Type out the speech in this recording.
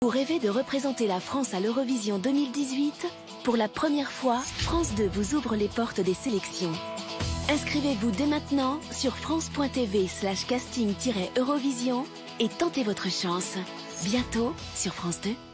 Vous rêvez de représenter la France à l'Eurovision 2018? Pour la première fois, France 2 vous ouvre les portes des sélections. Inscrivez-vous dès maintenant sur france.tv/casting-eurovision et tentez votre chance. Bientôt sur France 2.